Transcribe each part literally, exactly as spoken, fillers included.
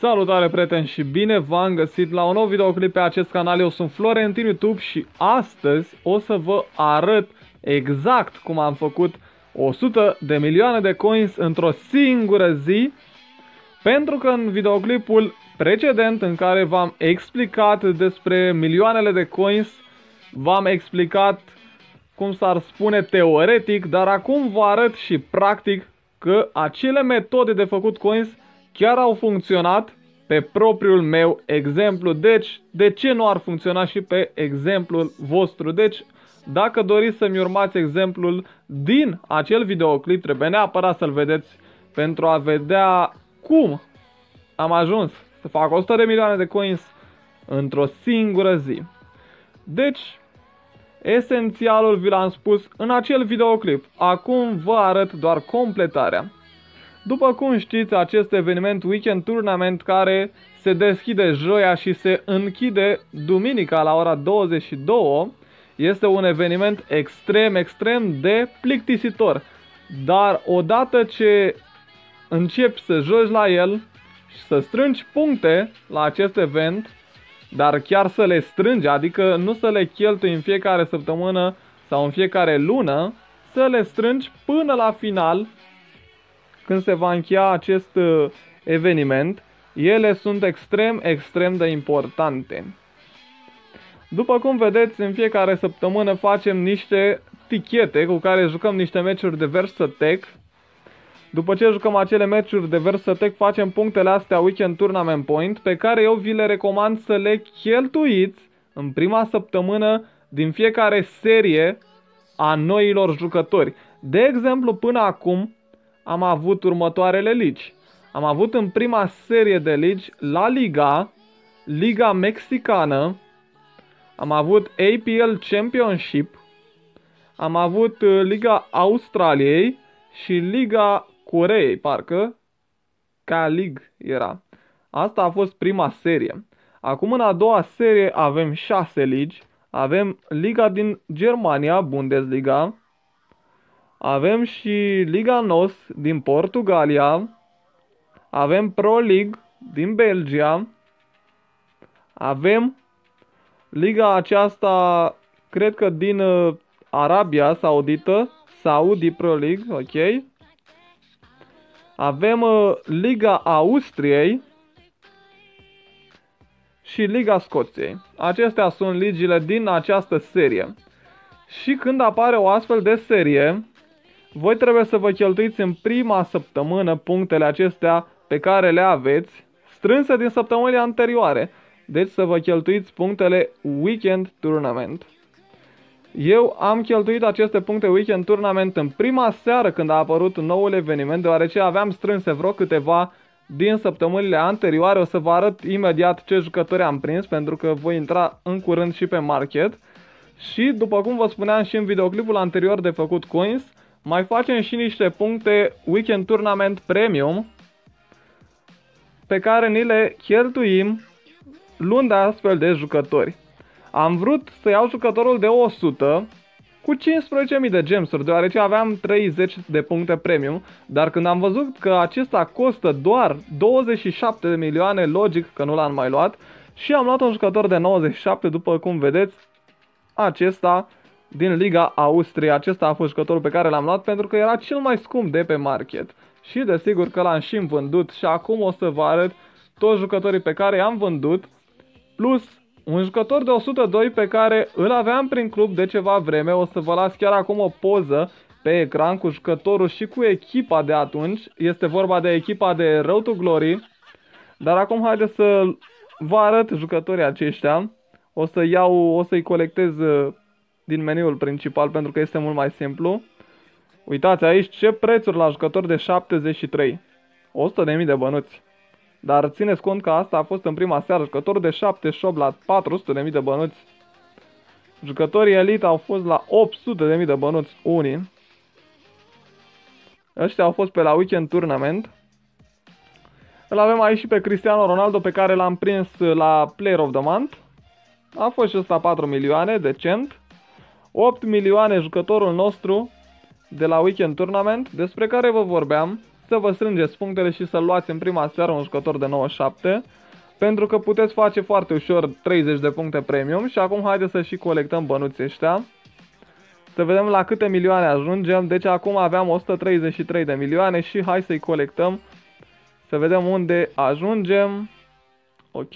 Salutare prieteni și bine v-am găsit la un nou videoclip pe acest canal. Eu sunt Florentin YouTube și astăzi o să vă arăt exact cum am făcut o sută de milioane de coins într-o singură zi. Pentru că în videoclipul precedent în care v-am explicat despre milioanele de coins, v-am explicat cum s-ar spune teoretic, dar acum vă arăt și practic că acele metode de făcut coins chiar au funcționat pe propriul meu exemplu. Deci, de ce nu ar funcționa și pe exemplul vostru? Deci, dacă doriți să-mi urmați exemplul din acel videoclip, trebuie neapărat să-l vedeți pentru a vedea cum am ajuns să fac o sută de milioane de coins într-o singură zi. Deci, esențialul vi l-am spus în acel videoclip. Acum vă arăt doar completarea. După cum știți, acest eveniment Weekend Tournament, care se deschide joia și se închide duminica la ora douăzeci și două, este un eveniment extrem, extrem de plictisitor. Dar odată ce începi să joci la el și să strângi puncte la acest event, dar chiar să le strângi, adică nu să le cheltui în fiecare săptămână sau în fiecare lună, să le strângi până la final, când se va încheia acest eveniment, ele sunt extrem, extrem de importante. După cum vedeți, în fiecare săptămână facem niște tichete cu care jucăm niște meciuri de Versatech. După ce jucăm acele meciuri de Versatech, facem punctele astea Weekend Tournament Point, pe care eu vi le recomand să le cheltuiți în prima săptămână din fiecare serie a noilor jucători. De exemplu, până acum am avut următoarele ligi. Am avut în prima serie de ligi La Liga, Liga Mexicană, am avut A P L Championship, am avut Liga Australiei și Liga Coreei, parcă, ca League era. Asta a fost prima serie. Acum în a doua serie avem șase ligi. Avem Liga din Germania, Bundesliga. Avem și Liga N O S din Portugalia. Avem Pro League din Belgia. Avem Liga aceasta, cred că din uh, Arabia Saudită, Saudi Pro League, ok. Avem uh, Liga Austriei și Liga Scoției. Acestea sunt ligile din această serie. Și când apare o astfel de serie, voi trebuie să vă cheltuiți în prima săptămână punctele acestea pe care le aveți, strânse din săptămânile anterioare. Deci să vă cheltuiți punctele Weekend Tournament. Eu am cheltuit aceste puncte Weekend Tournament în prima seară când a apărut noul eveniment, deoarece aveam strânse vreo câteva din săptămânile anterioare. O să vă arăt imediat ce jucători am prins, pentru că voi intra în curând și pe market. Și după cum vă spuneam și în videoclipul anterior de făcut coins, mai facem și niște puncte Weekend Tournament Premium, pe care ni le cheltuim luând astfel de jucători. Am vrut să iau jucătorul de o sută cu cincisprezece mii de gemsuri, deoarece aveam treizeci de puncte premium, dar când am văzut că acesta costă doar douăzeci și șapte de milioane, logic că nu l-am mai luat, și am luat un jucător de nouăzeci și șapte, după cum vedeți, acesta din Liga Austria. Acesta a fost jucătorul pe care l-am luat pentru că era cel mai scump de pe market. Și desigur că l-am și vândut și acum o să vă arăt toți jucătorii pe care i-am vândut, plus un jucător de o sută doi pe care îl aveam prin club de ceva vreme. O să vă las chiar acum o poză pe ecran cu jucătorul și cu echipa de atunci. Este vorba de echipa de Road to Glory. Dar acum haideți să vă arăt jucătorii aceștia. O să iau, o să-i colectez din meniul principal pentru că este mult mai simplu. Uitați aici ce prețuri la jucători de șaptezeci și trei. o sută de mii de bănuți. Dar țineți cont că asta a fost în prima seară. Jucători de șaptezeci și opt la patru sute de mii de bănuți. Jucătorii elite au fost la opt sute de mii de bănuți unii. Ăștia au fost pe la Weekend Tournament. Îl avem aici și pe Cristiano Ronaldo, pe care l-am prins la Player of the Month. A fost și ăsta patru milioane, decent. opt milioane jucătorul nostru de la Weekend Tournament, despre care vă vorbeam. să vă strângeți punctele și să luați în prima seară un jucător de nouăzeci și șapte, pentru că puteți face foarte ușor treizeci de puncte premium. Și acum haideți să și colectăm bănuții ăștia. Să vedem la câte milioane ajungem. Deci acum aveam o sută treizeci și trei de milioane și hai să-i colectăm. Să vedem unde ajungem. Ok.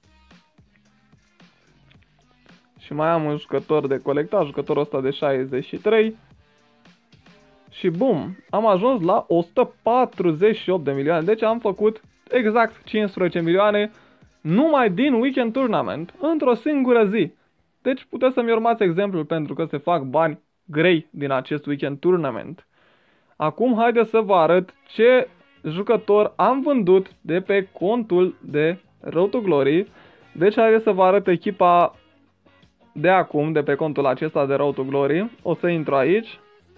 Și mai am un jucător de colectat, jucătorul ăsta de șaizeci și trei. Și bum, am ajuns la o sută patruzeci și opt de milioane. Deci am făcut exact cincisprezece milioane numai din Weekend Tournament, într-o singură zi. Deci puteți să-mi urmați exemplul, pentru că se fac bani grei din acest Weekend Tournament. Acum haideți să vă arăt ce jucător am vândut de pe contul de Road to Glory. Deci haideți să vă arăt echipa de acum, de pe contul acesta de Road to Glory. O să intru aici.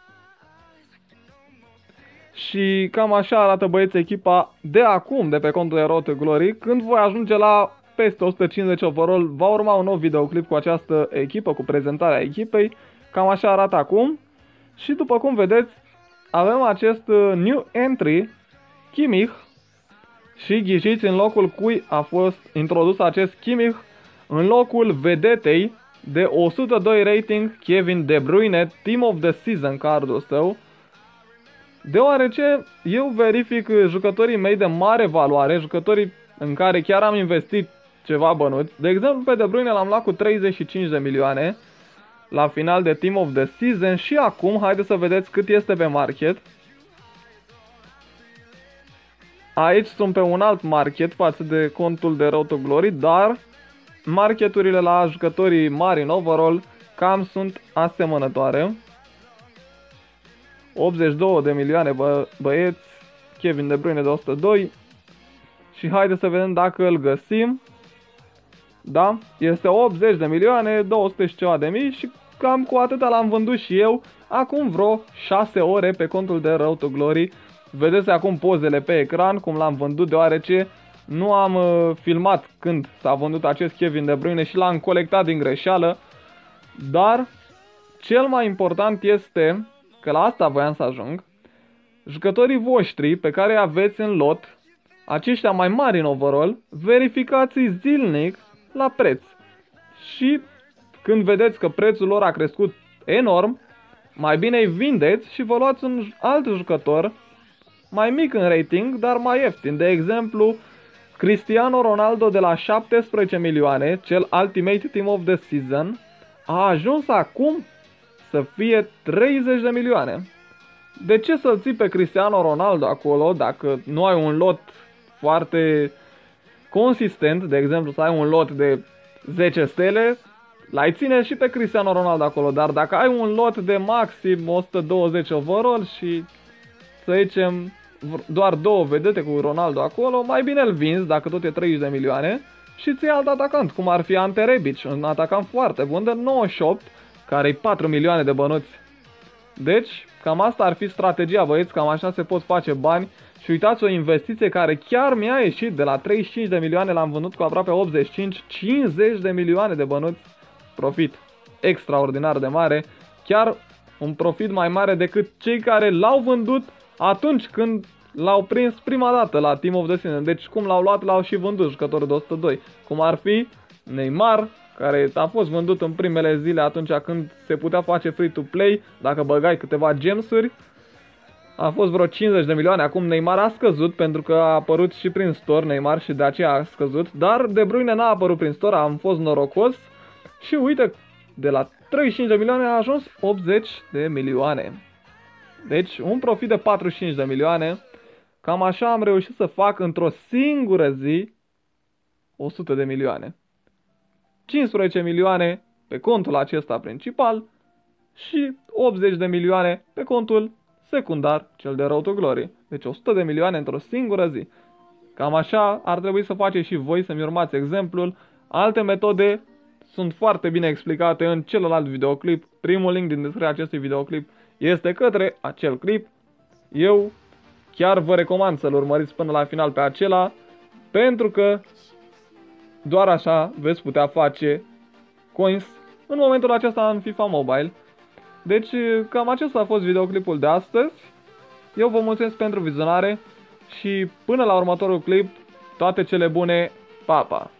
Și cam așa arată, băieți, echipa de acum, de pe contul de Road to Glory. Când voi ajunge la peste o sută cincizeci overall, va urma un nou videoclip cu această echipă, cu prezentarea echipei. Cam așa arată acum. Și după cum vedeți, avem acest new entry, Kimmich. Și ghiciți în locul cui a fost introdus acest Kimmich? În locul vedetei de o sută doi rating, Kevin De Bruyne, Team of the Season cardul său. Deoarece eu verific jucătorii mei de mare valoare, jucătorii în care chiar am investit ceva bănuți. De exemplu, pe De Bruyne l-am luat cu treizeci și cinci de milioane la final de Team of the Season. Și acum haideți să vedeți cât este pe market. Aici sunt pe un alt market față de contul de Road to Glory, dar marketurile la jucătorii mari în overall cam sunt asemănătoare. optzeci și două de milioane bă, băieți, Kevin De Bruyne de o sută doi. Și haideți să vedem dacă îl găsim. Da, este optzeci de milioane, două sute și ceva de mii și cam cu atâta l-am vândut și eu acum vreo șase ore pe contul de Road to Glory. Vedeți acum pozele pe ecran cum l-am vândut, deoarece nu am uh, filmat când s-a vândut acest Kevin De Bruyne și l-am colectat din greșeală. Dar cel mai important este că la asta voiam să ajung. Jucătorii voștri pe care îi aveți în lot, aceștia mai mari în overall, verificați zilnic la preț. Și când vedeți că prețul lor a crescut enorm, mai bine îi vindeți și vă luați un alt jucător mai mic în rating, dar mai ieftin. De exemplu, Cristiano Ronaldo de la șaptesprezece milioane, cel Ultimate Team of the Season, a ajuns acum să fie treizeci de milioane. De ce să-l ții pe Cristiano Ronaldo acolo dacă nu ai un lot foarte consistent? De exemplu, să ai un lot de zece stele, l-ai ține și pe Cristiano Ronaldo acolo. Dar dacă ai un lot de maxim o sută douăzeci overall și, să zicem, doar două vedete cu Ronaldo acolo, mai bine îl vinzi dacă tot e treizeci de milioane și ții alt atacant, cum ar fi Ante Rebic, un atacant foarte bun de nouăzeci și opt, care e patru milioane de bănuți. Deci, cam asta ar fi strategia, băieți, cam așa se pot face bani. Și uitați, o investiție care chiar mi-a ieșit de la treizeci și cinci de milioane, l-am vândut cu aproape optzeci și cinci, cincizeci de milioane de bănuți. Profit extraordinar de mare, chiar un profit mai mare decât cei care l-au vândut atunci când l-au prins prima dată la Team of the Season. Deci cum l-au luat, l-au și vândut jucătorul de o sută doi. Cum ar fi Neymar, care a fost vândut în primele zile atunci când se putea face free-to-play, dacă băgai câteva gemsuri. A fost vreo cincizeci de milioane, acum Neymar a scăzut pentru că a apărut și prin store Neymar și de aceea a scăzut. Dar De Bruyne n-a apărut prin store, am fost norocos și uite, de la treizeci și cinci de milioane a ajuns optzeci de milioane. Deci un profit de patruzeci și cinci de milioane. Cam așa am reușit să fac într-o singură zi o sută de milioane. cincisprezece milioane pe contul acesta principal și optzeci de milioane pe contul secundar, cel de Road to Glory. Deci o sută de milioane într-o singură zi. Cam așa ar trebui să faceți și voi, să-mi urmați exemplul. Alte metode sunt foarte bine explicate în celălalt videoclip. Primul link din descrierea acestui videoclip este către acel clip. Eu chiar vă recomand să-l urmăriți până la final pe acela, pentru că doar așa veți putea face coins în momentul acesta în FIFA Mobile. Deci cam acesta a fost videoclipul de astăzi. Eu vă mulțumesc pentru vizionare și până la următorul clip, toate cele bune, pa, pa!